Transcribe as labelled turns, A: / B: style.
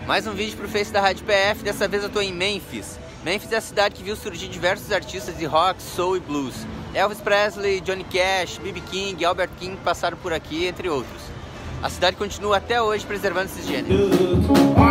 A: Mais um vídeo pro Face da Rádio PF, dessa vez eu tô em Memphis. Memphis é a cidade que viu surgir diversos artistas de rock, soul e blues. Elvis Presley, Johnny Cash, B.B. King, Albert King passaram por aqui, entre outros. A cidade continua até hoje preservando esses gêneros.